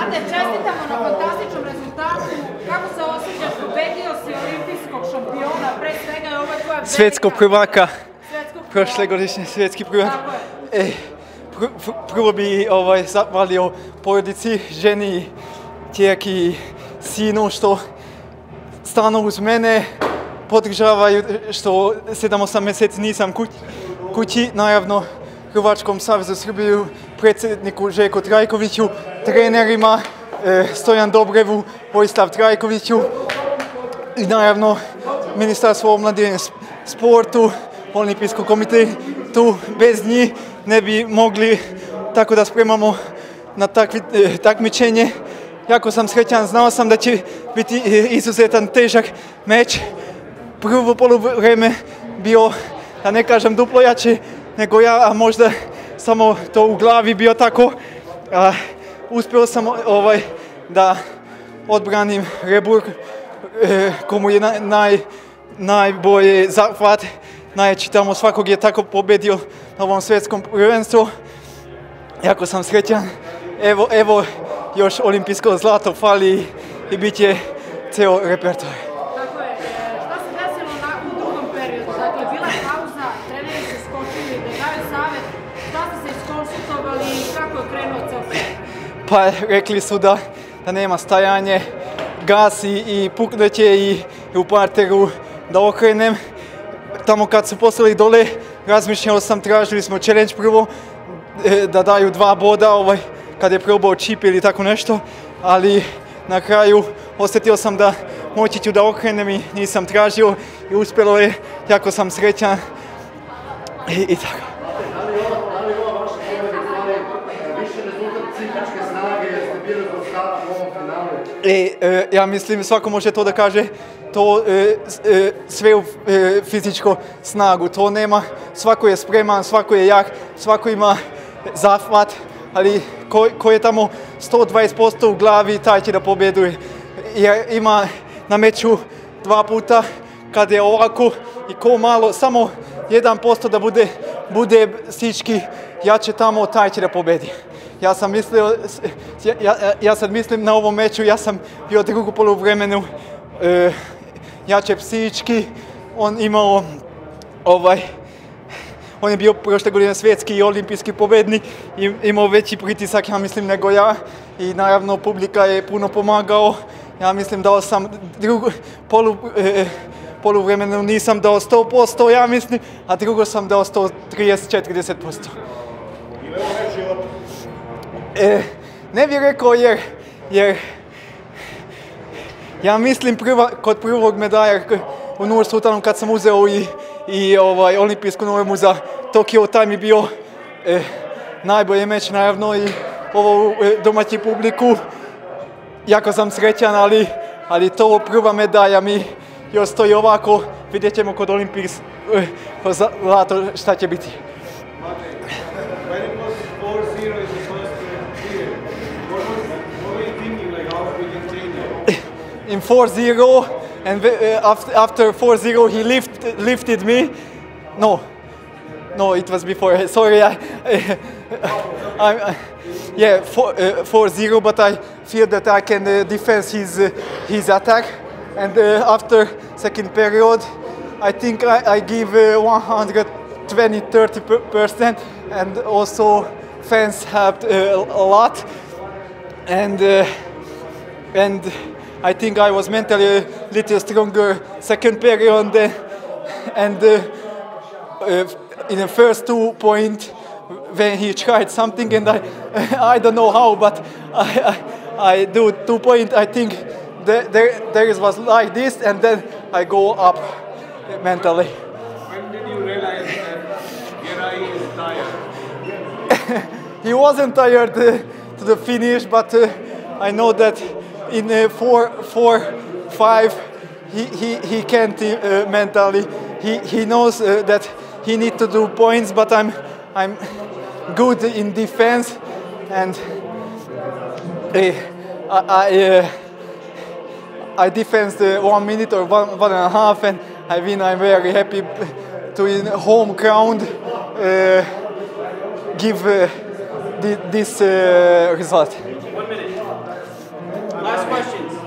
Ante, čestitamo na fantastičnom rezultatu. Kako se osjećaš? Pobedio si olimpijskog šampiona, pre svega je ovo tvoja velika... Svjetskog prvaka. Prošle godišnje svjetski prvak. Prvo bi zahvalio porodici, ženi, tjerki, sinu što stalno uz mene podržavaju, što 7-8 mjeseci nisam kući, naravno Hrvatskom savezu Srbiju, predsjedniku Željku Trajkoviću, trenerima Stojan Dobrevu, Vojislav Trajkoviću i naravno Ministarstvo omladine sportu, Olimpijsko komitetu. Bez njih ne bi mogli, tako da spremamo na takmičenje. Jako sam srećan, znao sam da će biti izuzetan težak meč. Prvo poluvreme bio, da ne kažem duplo jače nego ja, a možda samo to u glavi bio tako. Uspio sam da odbranim rebur, komu je najbolje zahvat. Najjači tamo svakog je tako pobedio na ovom svjetskom prvenstvu. Jako sam srećan. Evo još olimpijsko zlato fali i bit će ceo repertoar. Tako je. Šta se desilo u drugom periodu? Dakle, bila je pauza, treneri su skočili da daju savjet. Šta ste se iskonsultovali i kako je krenuo ceo period? Pa rekli su da nema stajanje, gasi i pukneće i u parteru da okrenem. Tamo kad su poslali dole, razmišljao sam, tražili smo challenge prvo, da daju 2 boda, kad je probao čip ili tako nešto, ali na kraju osjetio sam da moći ću da okrenem i nisam tražio i uspjelo je, jako sam srećan i tako. Da li ova vaša pobjeda više rezultat psihičke snage, jeste bili konstantni u ovom finalu? Ja mislim, svako može to da kaže, to sve u fizičku snagu, to nema, svako je spreman, svako je jak, svako ima zahvat, ali ko je tamo 120% u glavi, taj će da pobjeduje. Jer ima na meču 2 puta kad je ovako i ko malo, samo 1% da bude psihički jače tamo, taj će da pobjedi. Ja sad mislim na ovom meču, ja sam bio drugu poluvremenu jače psihički, on je bio prošle godine svjetski i olimpijski pobednik, imao veći pritisak, ja mislim, nego ja i naravno publika je puno pomagao. Ja mislim dao sam drugu poluvremenu nisam dao 100%, ja mislim, a drugo sam dao 130-40%. Ne bih rekao jer ja mislim kod prvog medalja u Nur Sultanu kad sam uzeo i olimpijsku normu za Tokio, taj mi bio najbolji meč naravno i ovo domaći publiku. Jako sam srećan, ali to prva medalja mi još stoji ovako, vidjet ćemo kod olimpijskog zlato šta će biti. In 4-0, and after 4-0 he lifted me. No, it was before. Sorry, yeah, 4-0, but I feel that I can defend his attack. And after second period, I think I give 120-30%, and also fans helped a lot. And I think I was mentally a little stronger second period, and in the first 2 points when he tried something, and I don't know how, but I do 2 points. I think there was like this, and then I go up mentally. When did you realize that Geray is tired? He wasn't tired to the finish, but I know that in 4-5 he can't mentally. He knows that he needs to do points, but I'm good in defense, and I defend 1 minute or 1.5, and I win. I'm very happy to in home ground give this result. 1 minute. questions.